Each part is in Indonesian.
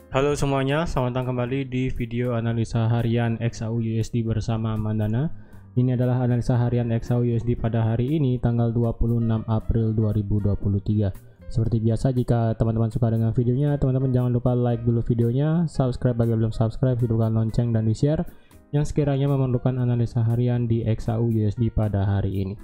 Halo semuanya, selamat datang kembali di video analisa harian XAU USD bersama Mandana. Ini adalah analisa harian XAU USD pada hari ini tanggal 26 April 2023. Seperti biasa, jika teman-teman suka dengan videonya, teman-teman jangan lupa like dulu videonya, subscribe bagi belum subscribe, hidupkan lonceng dan di-share yang sekiranya memerlukan analisa harian di XAU USD pada hari ini.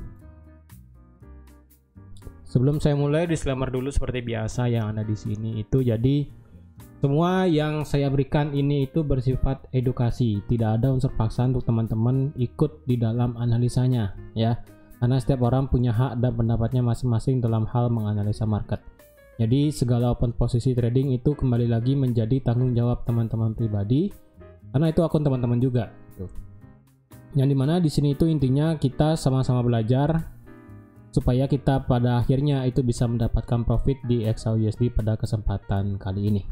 Sebelum saya mulai, disclaimer dulu seperti biasa yang ada di sini itu, jadi semua yang saya berikan ini itu bersifat edukasi, tidak ada unsur paksaan untuk teman-teman ikut di dalam analisanya ya. Karena setiap orang punya hak dan pendapatnya masing-masing dalam hal menganalisa market. Jadi segala open posisi trading itu kembali lagi menjadi tanggung jawab teman-teman pribadi, karena itu akun teman-teman juga. Yang dimana di sini itu intinya kita sama-sama belajar supaya kita pada akhirnya itu bisa mendapatkan profit di XAU USD pada kesempatan kali ini.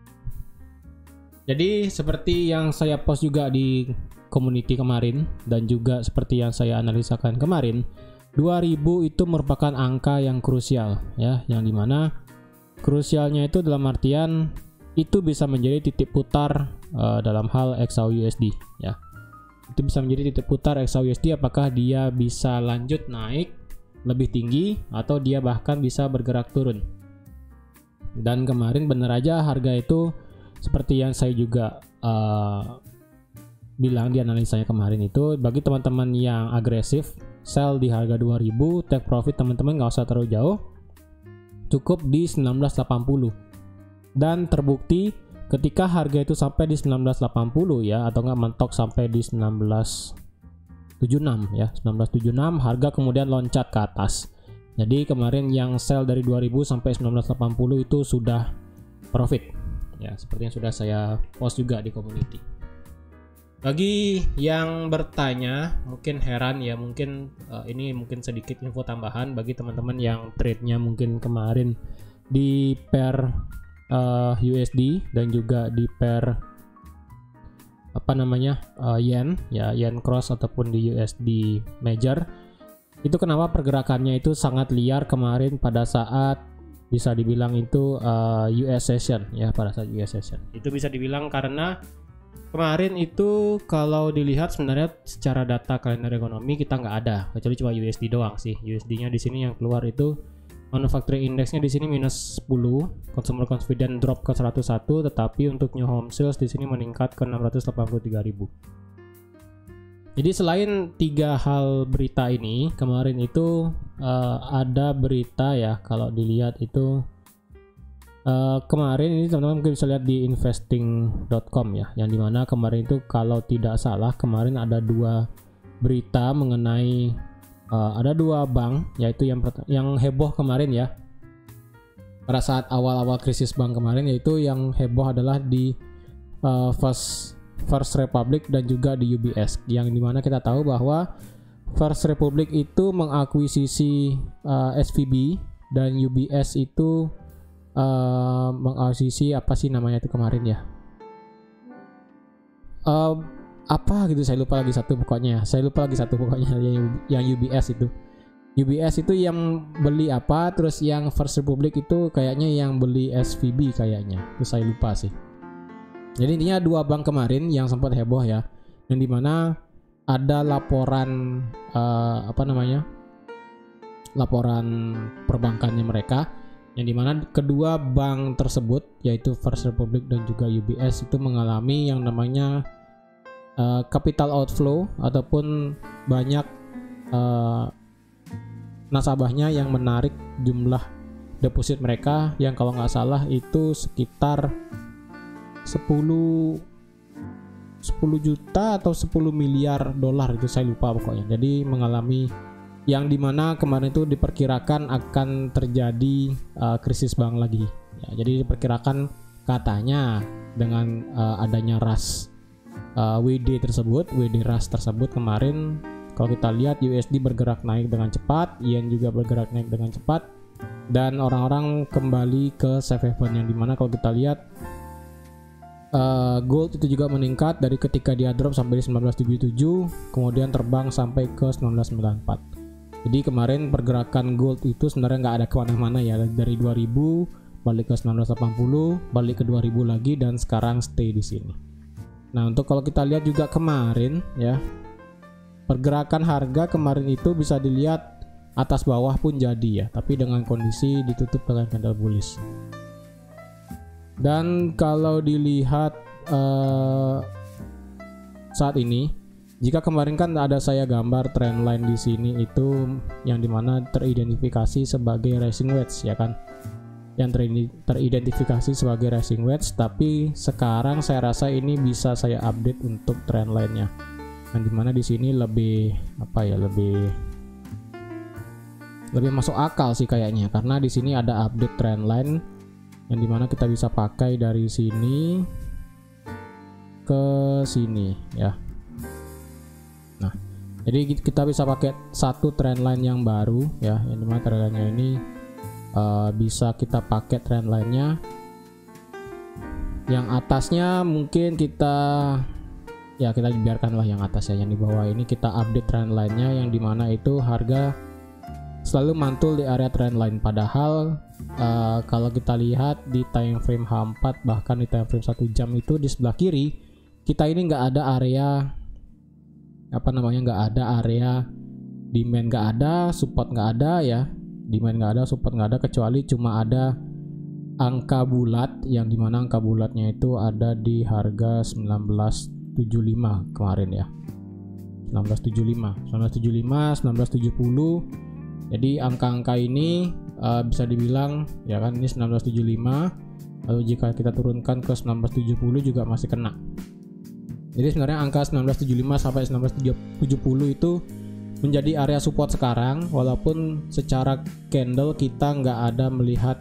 Jadi seperti yang saya post juga di community kemarin dan juga seperti yang saya analisakan kemarin, 2000 itu merupakan angka yang krusial ya, yang dimana krusialnya itu dalam artian itu bisa menjadi titik putar dalam hal XAU USD ya. Itu bisa menjadi titik putar XAU USD, apakah dia bisa lanjut naik lebih tinggi atau dia bahkan bisa bergerak turun. Dan kemarin bener aja harga itu seperti yang saya juga bilang di analisanya kemarin itu, bagi teman-teman yang agresif sell di harga 2000, take profit teman-teman nggak usah terlalu jauh, cukup di 1980. Dan terbukti ketika harga itu sampai di 1980 ya, atau nggak mentok sampai di 1976 ya, 1976 harga kemudian loncat ke atas. Jadi kemarin yang sell dari 2000 sampai 1980 itu sudah profit ya, seperti yang sudah saya post juga di community. Bagi yang bertanya mungkin heran ya, mungkin ini mungkin sedikit info tambahan bagi teman-teman yang trade-nya mungkin kemarin di pair USD dan juga di pair yen ya, yen cross ataupun di USD major. Itu kenapa pergerakannya itu sangat liar kemarin pada saat bisa dibilang itu US session ya, pada saat US session. Itu bisa dibilang karena kemarin itu kalau dilihat sebenarnya secara data kalender ekonomi kita nggak ada, kecuali cuma USD doang sih. USD-nya di sini yang keluar itu manufacturing index-nya di sini minus 10, consumer confidence drop ke 101, tetapi untuk new home sales di sini meningkat ke 683.000. Jadi selain tiga hal berita ini, kemarin itu ada berita ya, kalau dilihat itu kemarin ini teman-teman mungkin bisa lihat di investing.com ya, yang dimana kemarin itu kalau tidak salah kemarin ada dua berita mengenai ada dua bank, yaitu yang heboh kemarin ya pada saat awal-awal krisis bank kemarin, yaitu yang heboh adalah di First Republic dan juga di UBS, yang dimana kita tahu bahwa First Republic itu mengakuisisi SVB dan UBS itu mengakuisisi apa sih namanya itu kemarin ya, apa gitu, saya lupa lagi satu pokoknya yang UBS itu yang beli apa, terus yang First Republic itu kayaknya yang beli SVB kayaknya, itu saya lupa sih. Jadi intinya dua bank kemarin yang sempat heboh ya, yang dimana ada laporan laporan perbankannya mereka, yang dimana kedua bank tersebut yaitu First Republic dan juga UBS itu mengalami yang namanya capital outflow, ataupun banyak nasabahnya yang menarik jumlah deposit mereka yang kalau nggak salah itu sekitar 10 juta atau 10 miliar dolar, itu saya lupa pokoknya. Jadi mengalami yang dimana kemarin itu diperkirakan akan terjadi krisis bank lagi ya. Jadi diperkirakan katanya dengan adanya rush WD rush tersebut kemarin, kalau kita lihat USD bergerak naik dengan cepat, yen juga bergerak naik dengan cepat, dan orang-orang kembali ke safe haven, yang dimana kalau kita lihat gold itu juga meningkat dari ketika dia drop sampai di 1977, kemudian terbang sampai ke 1994. Jadi kemarin pergerakan gold itu sebenarnya nggak ada kemana-mana ya, dari 2000 balik ke 1980, balik ke 2000 lagi, dan sekarang stay di sini. Nah, untuk kalau kita lihat juga kemarin ya, pergerakan harga kemarin itu bisa dilihat atas bawah pun jadi ya, tapi dengan kondisi ditutup dengan candle bullish. Dan kalau dilihat saat ini, jika kemarin kan ada saya gambar trendline di sini itu yang dimana teridentifikasi sebagai rising wedge ya kan, yang teridentifikasi sebagai rising wedge, tapi sekarang saya rasa ini bisa saya update untuk trendline-nya, yang dimana di sini lebih lebih masuk akal sih kayaknya, karena di sini ada update trendline yang dimana kita bisa pakai dari sini ke sini ya. Nah, jadi kita bisa pakai satu trendline yang baru ya, yang dimana trendline-nya ini bisa kita pakai trendline-nya. Yang atasnya mungkin kita biarkanlah yang atas ya, yang di bawah ini kita update trendline-nya, yang dimana itu harga selalu mantul di area trendline. Padahal kalau kita lihat di time frame H4 bahkan di time frame 1 jam itu di sebelah kiri kita ini nggak ada area nggak ada area demand, nggak ada support, nggak ada ya, demand nggak ada, support nggak ada, kecuali cuma ada angka bulat, yang dimana angka bulatnya itu ada di harga 1975 kemarin ya, 1975, 1970. Jadi angka-angka ini bisa dibilang ya kan, ini 1975, lalu jika kita turunkan ke 1970 juga masih kena. Jadi sebenarnya angka 1975 sampai 1970 itu menjadi area support sekarang, walaupun secara candle kita nggak ada melihat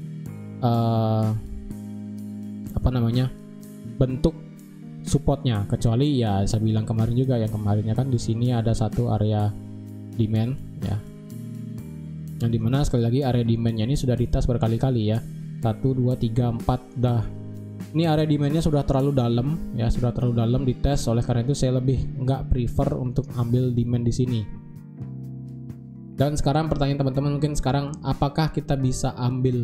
bentuk supportnya, kecuali ya saya bilang kemarin juga, yang kemarinnya kan di sini ada satu area demand ya, yang dimana sekali lagi area demandnya ini sudah dites berkali-kali ya, 1, 2, 3, 4 dah. Ini area demandnya sudah terlalu dalam ya, sudah terlalu dalam dites, oleh karena itu saya lebih nggak prefer untuk ambil demand di sini. Dan sekarang pertanyaan teman-teman mungkin sekarang, apakah kita bisa ambil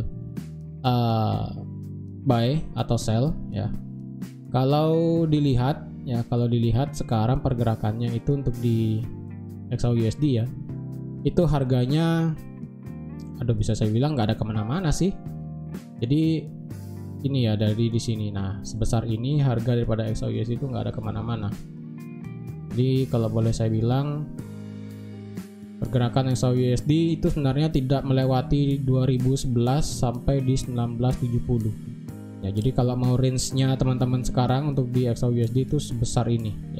buy atau sell ya? Kalau dilihat sekarang pergerakannya itu untuk di XAUUSD ya, itu harganya bisa saya bilang nggak ada kemana-mana sih. Jadi ini ya, dari di sini, nah sebesar ini harga daripada XAUUSD itu nggak ada kemana-mana. Jadi kalau boleh saya bilang, pergerakan XAUUSD itu sebenarnya tidak melewati 2011 sampai di 1970 ya. Jadi kalau mau range-nya teman-teman sekarang untuk di XAUUSD itu sebesar ini ya,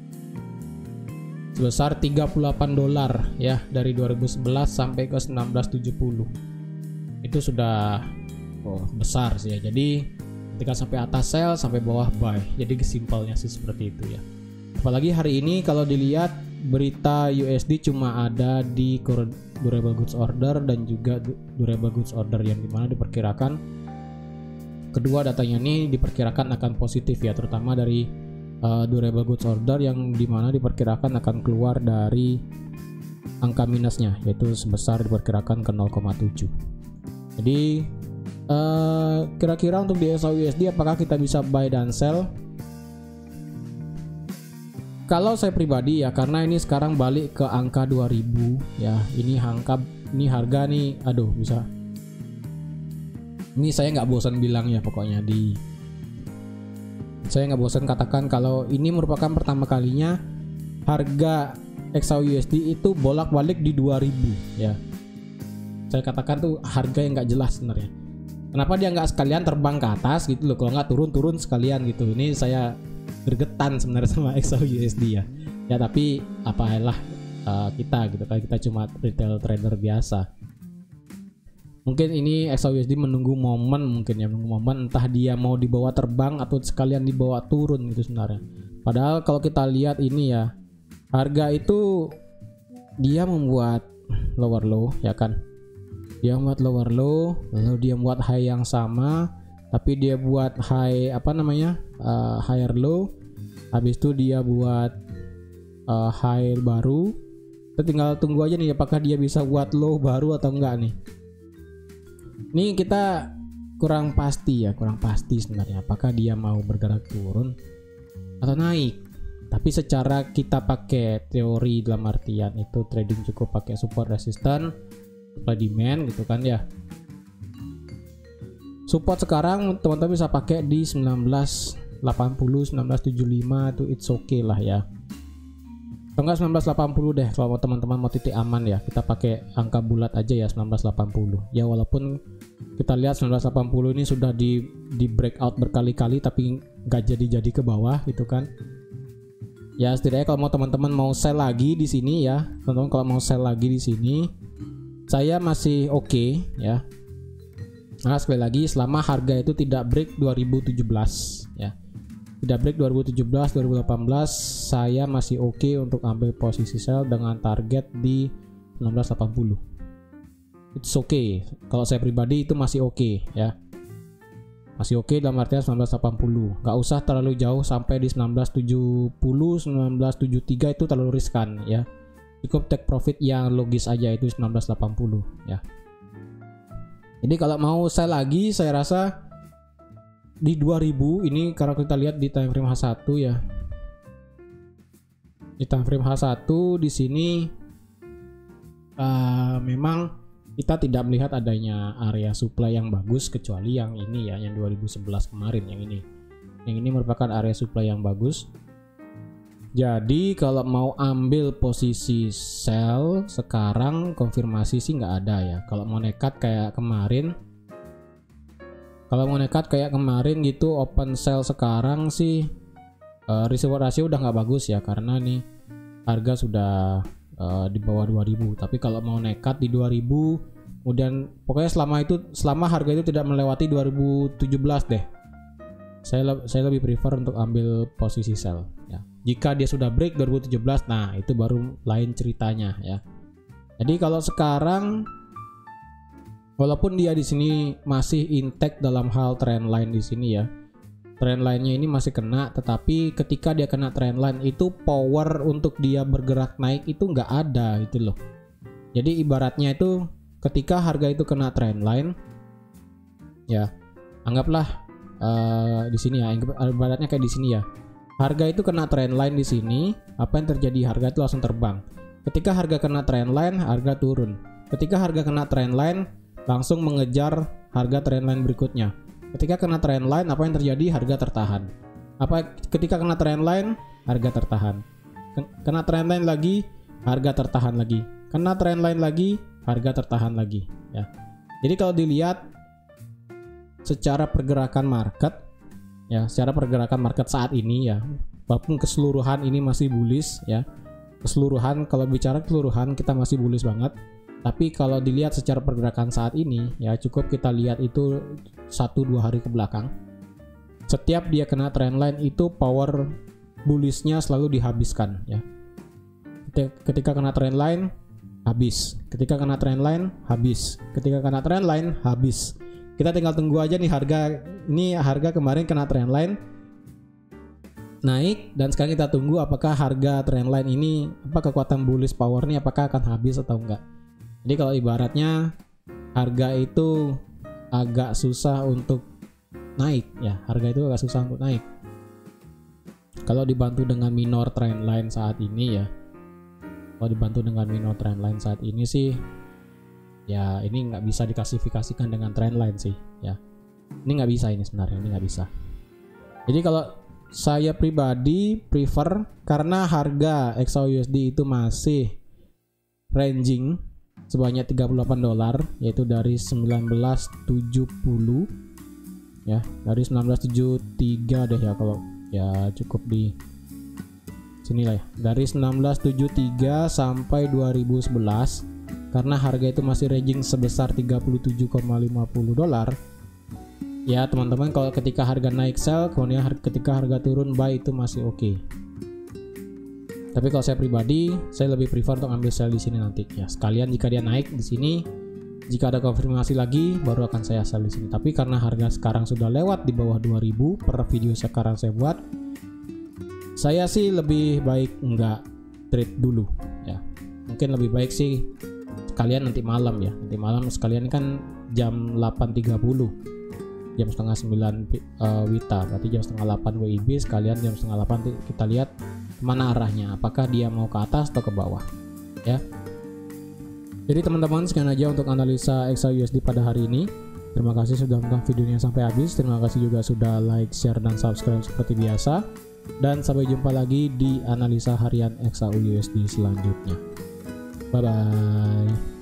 sebesar $38 ya, dari 2011 sampai ke 1970 itu sudah besar sih ya. Jadi ketika sampai atas sell, sampai bawah buy, jadi simpelnya sih seperti itu ya. Apalagi hari ini kalau dilihat berita USD cuma ada di durable goods order dan juga durable goods order, yang dimana diperkirakan kedua datanya ini diperkirakan akan positif ya, terutama dari durable goods order yang dimana diperkirakan akan keluar dari angka minusnya, yaitu sebesar diperkirakan ke 0,7. Jadi kira-kira untuk di XAUUSD apakah kita bisa buy dan sell? Kalau saya pribadi ya, karena ini sekarang balik ke angka 2000 ya, ini harga nih, bisa. Ini saya nggak bosan bilang ya, pokoknya saya nggak bosan katakan kalau ini merupakan pertama kalinya harga XAUUSD itu bolak-balik di 2000 ya. Saya katakan tuh harga yang nggak jelas sebenarnya. Kenapa dia nggak sekalian terbang ke atas gitu loh, kalau nggak turun sekalian gitu. Ini saya gergetan sebenarnya sama XAUUSD ya. Ya tapi apalah, kita gitu kan, kita cuma retail trader biasa. Mungkin ini XAUUSD menunggu momen, entah dia mau dibawa terbang atau sekalian dibawa turun gitu sebenarnya. Padahal kalau kita lihat ini ya, harga itu dia membuat lower low ya kan. Dia membuat lower low, lalu dia membuat high yang sama, tapi dia buat high higher low. Habis itu dia buat high baru. Kita tinggal tunggu aja nih apakah dia bisa buat low baru atau enggak nih. Ini kita kurang pasti sebenarnya apakah dia mau bergerak turun atau naik. Tapi secara kita pakai teori dalam artian itu trading cukup pakai support resistance, supply demand gitu kan ya. Support sekarang teman-teman bisa pakai di 1980, 1975 itu it's okay lah ya. Enggak 1980 deh kalau teman-teman mau titik aman ya. Kita pakai angka bulat aja ya 1980. Ya walaupun kita lihat 1980 ini sudah di breakout berkali-kali tapi nggak jadi ke bawah gitu kan. Ya setidaknya kalau mau teman-teman mau sell lagi di sini ya, teman-teman kalau mau sell lagi di sini, saya masih oke ya. Nah sekali lagi selama harga itu tidak break 2017 ya, tidak break 2017, 2018, saya masih oke untuk ambil posisi sell dengan target di 1980. It's okay. Kalau saya pribadi itu masih oke ya. Masih oke dalam artian 1980. Nggak usah terlalu jauh sampai di 1970, 1973 itu terlalu riskan ya. Cukup take profit yang logis aja itu 1980 ya. Jadi kalau mau sell lagi saya rasa di 2000 ini karena kita lihat di time frame H1 ya. Di time frame H1 di sini memang kita tidak melihat adanya area supply yang bagus kecuali yang ini ya, yang 2011 kemarin yang ini. Yang ini merupakan area supply yang bagus. Jadi kalau mau ambil posisi sell sekarang konfirmasi sih nggak ada ya. Kalau mau nekat kayak kemarin, gitu open sell sekarang sih risk reward ratio udah nggak bagus ya karena nih harga sudah di bawah 2000. Tapi kalau mau nekat di 2000 kemudian pokoknya selama harga itu tidak melewati 2017 deh, saya lebih prefer untuk ambil posisi sell ya. Jika dia sudah break 2017, nah itu baru lain ceritanya ya. Jadi kalau sekarang walaupun dia di sini masih intact dalam hal trend line di sini ya, trend line-nya ini masih kena, tetapi ketika dia kena trend line itu power untuk dia bergerak naik itu nggak ada gitu loh. Jadi ibaratnya itu ketika harga itu kena trend line ya, anggaplah di sini ya, ibaratnya kayak di sini ya. Harga itu kena trend line di sini, apa yang terjadi? Harga itu langsung terbang. Ketika harga kena trend line, harga turun. Ketika harga kena trend line, langsung mengejar harga trend line berikutnya. Ketika kena trend line, apa yang terjadi? Harga tertahan. Ketika kena trend line, harga tertahan. Kena trend line lagi, harga tertahan lagi. Kena trend line lagi, harga tertahan lagi. Ya. Jadi kalau dilihat secara pergerakan market, ya, secara pergerakan market saat ini ya, walaupun keseluruhan ini masih bullish ya. Keseluruhan, kalau bicara keseluruhan kita masih bullish banget. Tapi kalau dilihat secara pergerakan saat ini ya, cukup kita lihat itu 1-2 hari ke belakang. Setiap dia kena trend line itu power bullishnya selalu dihabiskan ya. Ketika kena trend line habis, ketika kena trend line habis, ketika kena trend line habis. Kita tinggal tunggu aja nih harga kemarin kena trend line naik, dan sekarang kita tunggu apakah harga trend line ini, apa kekuatan bullish powernya apakah akan habis atau enggak. Jadi kalau ibaratnya harga itu agak susah untuk naik ya, harga itu agak susah untuk naik. Kalau dibantu dengan minor trend line saat ini ya, kalau dibantu dengan minor trend line saat ini sih ya, ini nggak bisa diklasifikasikan dengan trend line sih ya. Ini nggak bisa, ini sebenarnya ini nggak bisa. Jadi kalau saya pribadi prefer, karena harga XAUUSD itu masih ranging sebanyak $38, yaitu dari 1970 ya, dari 1973 deh ya, kalau ya cukup di sini lah ya, dari 1973 sampai 2011. Karena harga itu masih ranging sebesar $37,50 ya teman-teman. Kalau ketika harga naik sell, kemudian ketika harga turun buy, itu masih oke. Tapi kalau saya pribadi, saya lebih prefer untuk ambil sell di sini nanti ya. Sekalian jika dia naik di sini, jika ada konfirmasi lagi baru akan saya sell di sini. Tapi karena harga sekarang sudah lewat di bawah 2000 per video sekarang saya buat, saya sih lebih baik enggak trade dulu ya. Mungkin lebih baik sih sekalian nanti malam ya. Nanti malam sekalian kan jam 8.30 jam setengah 9 WITA, berarti jam setengah 8 WIB, sekalian jam setengah 8 kita lihat mana arahnya, apakah dia mau ke atas atau ke bawah ya. Jadi teman-teman, sekian aja untuk analisa XAUUSD pada hari ini. Terima kasih sudah menonton videonya sampai habis. Terima kasih juga sudah like, share, dan subscribe seperti biasa. Dan sampai jumpa lagi di analisa harian XAUUSD selanjutnya. Bye bye.